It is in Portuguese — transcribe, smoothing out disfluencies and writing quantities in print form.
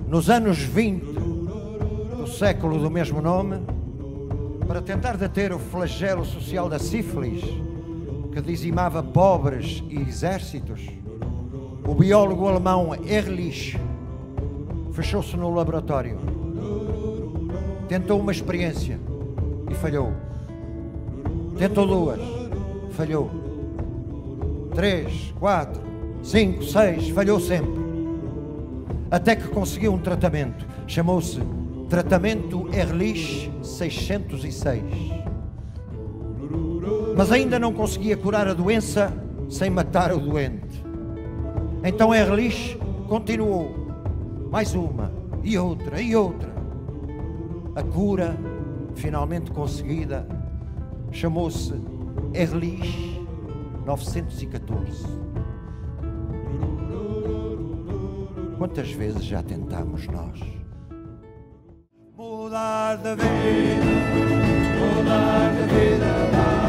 nos anos 20 do século do mesmo nome, para tentar deter o flagelo social da sífilis, que dizimava pobres e exércitos, o biólogo alemão Ehrlich fechou-se no laboratório. Tentou uma experiência e falhou. Tentou duas, falhou. 3, 4, 5, 6, falhou sempre. Até que conseguiu um tratamento. Chamou-se Tratamento Ehrlich 606. Mas ainda não conseguia curar a doença sem matar o doente. Então Ehrlich continuou. Mais uma, e outra, e outra. A cura, finalmente conseguida, chamou-se Ehrlich 914. Quantas vezes já tentámos nós? Mudar de vida,